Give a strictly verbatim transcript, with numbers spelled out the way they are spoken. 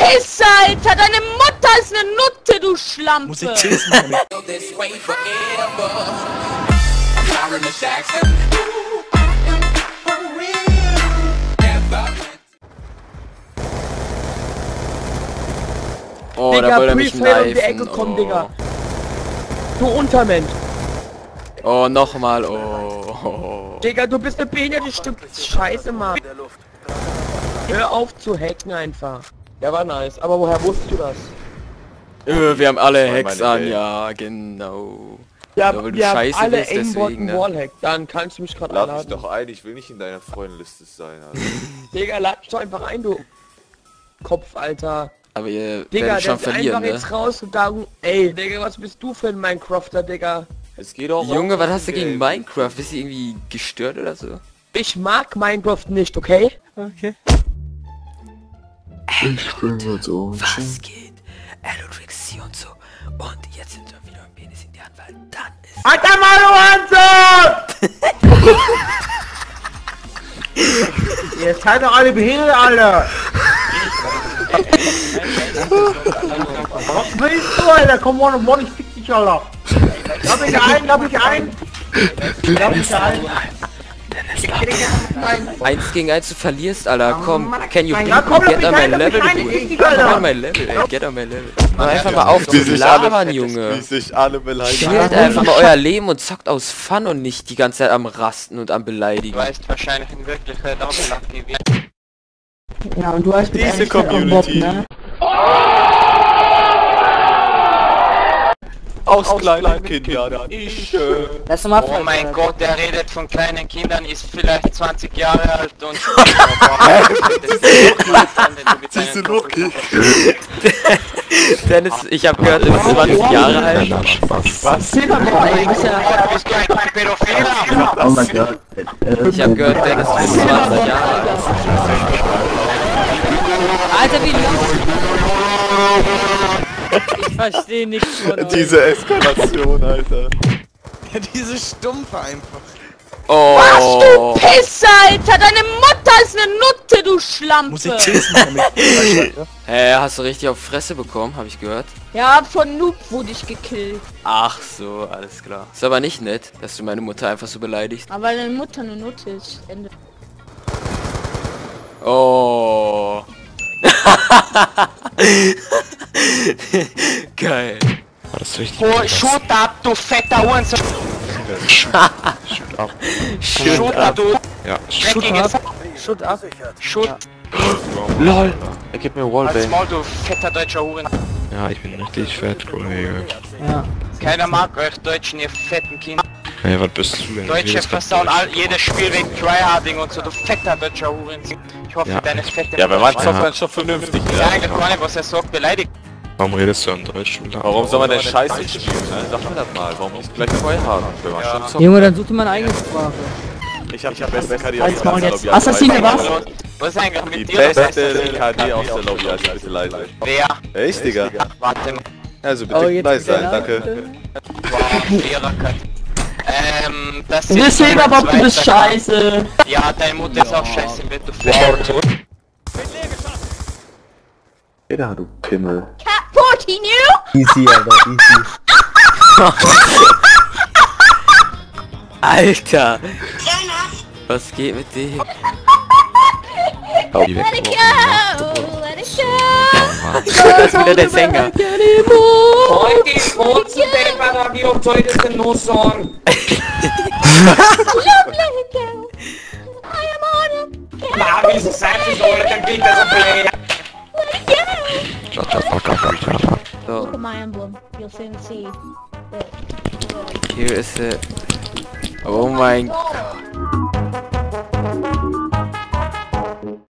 Pisser, Alter! Deine Mutter ist eine Nutte, du Schlampe! Musik lesen. Oh, Digga, da wollte er mich Pre-Fail um die Ecke kneifen. kommen, Oh. Digga. Du Untermensch. Oh, nochmal. Oh. Oh. Digga, du bist ein behindertes Stück Scheiße, Mann. Hör auf zu hacken einfach. Der war nice, aber woher wusstest du das? Äh, wir haben alle war Hacks meine an, Welt. ja, genau. Ja, Ja, weil du wir haben scheiße alle bist, deswegen, Aimbot ne? Wallhack. Dann kannst du mich gerade Lad mich einladen. doch ein, ich will nicht in deiner Freundenliste sein, Alter. Digga, lad mich doch einfach ein, du Kopf, Alter. Aber ihr Digga, werdet der schon ist verlieren, einfach ne? jetzt rausgegangen. Ey, Digga, was bist du für ein Minecrafter, Digga? Es geht auch Junge, auch was um hast du gegen Geld. Minecraft? Bist du irgendwie gestört oder so? Ich mag Minecraft nicht, okay? Okay. Ich bin jetzt um. Was geht? Elodrix hier und so. Und jetzt sind wir wieder ein Penis in die Hand, weil dann ist... Alter, Manu Hansen! Ihr seid doch alle behindert, Alter! Was willst du, Alter? Komm on, Mann, ich fick dich, Alter! Lass mich ein, lass mich ein! Lass mich ein! Eins gegen eins, du verlierst, Alter. Komm, can you Ja, komm, lass get mich on my ein, lass level, mich ein, du? ich fick dich, Get on Alter! my level, ey. Get on my level. Mach einfach mal auf Wie zu sich alle, labern, wie Junge. sich alle beleidigen. Chillt einfach mal euer Leben und zockt aus Fun und nicht die ganze Zeit am Rasten und am Beleidigen. Du weißt wahrscheinlich in Wirklichkeit auch nicht, wie wir... Ja, und du hast mit Diese Ehrlichkeit auch Bock, Community. ne? Aus kleinen Kindern. Ich, äh, Lass doch mal Oh mein Gott, der redet von kleinen Kindern, ist vielleicht zwanzig Jahre alt und... Diese Loki. Dennis, ich habe gehört, du bist zwanzig Jahre alt. Was? Du bist kein Pädophiler! Oh mein Gott. Ich habe gehört, Dennis, du bist zwanzig Jahre alt. Alter, wie laut! Ich verstehe nichts von euch. Diese Eskalation, Alter. Ja, diese Stumpfe einfach. Oh. Was, du Pisser, Alter! Deine Mutter ist eine Nutte, du Schlampe! Musik lesen. Hä, hast du richtig auf Fresse bekommen, habe ich gehört. Ja, von Noob wurde ich gekillt. Ach so, alles klar. Ist aber nicht nett, dass du meine Mutter einfach so beleidigst. Aber deine Mutter eine Nutte ist. Ende. Oh. Geil. War das richtig? Oh, shoot up, du fetter Hurensohn! Shoot up. Shoot up, du Ja. dreckiges... Shut up. Shoot LOL. Er gibt mir als Wallbang. Maul, du fetter deutscher Huren. Ja, ich bin richtig fett, Kollege. Keiner mag euch Deutschen, ihr fetten Kinder. Hey, was bist du denn? Deutsche Redest grad versauen Deutsch. all, jedes Spiel wegen Tryharding und so, du fetter deutscher Huren. Ich hoffe, Ja. deine fette... Ja, wenn man Mutter- zockt, dann schon vernünftig, Ja, ne? eigentlich gar nicht, was er sagt, beleidigt. Warum redest du an Deutsch? Warum soll man denn Scheiße spielen, ne? Sag mir das mal, warum nicht gleich neu haben, wenn man schon zockt? Junge, dann such dir mal eine eigene Sprache. Ich hab die beste K D aus Halt's der Maul ganzen jetzt. Lobby. Assassine, was? Was ist eigentlich Die mit dir? beste K D aus der Lobby, also bitte leise. Wer? Echt, Digga? Warte mal. Also Oh, bitte jetzt leise der sein, Name, danke. bitte. Wow, fairer Cut. Ähm, das Du bist Silberbob, du bist scheiße. Ja, deine Mutter ist auch scheiße im Bett, du fetter. Jeder, du Pimmel. Cat forty new? Easy, Alter, easy. Alter! Was geht mit dir? Hau die weg. Let it go! Let it go! Das ist wieder der Sänger. Heute ist Wurzel, Denkbar, wie um soll das denn los sein? Let it go! I am on it! Na, wie es sein soll, dann geht das auf Play. Let it go! Shut the fuck up, Alter. So, Look at my emblem. You'll soon see. hier ist er. Oh mein Gott.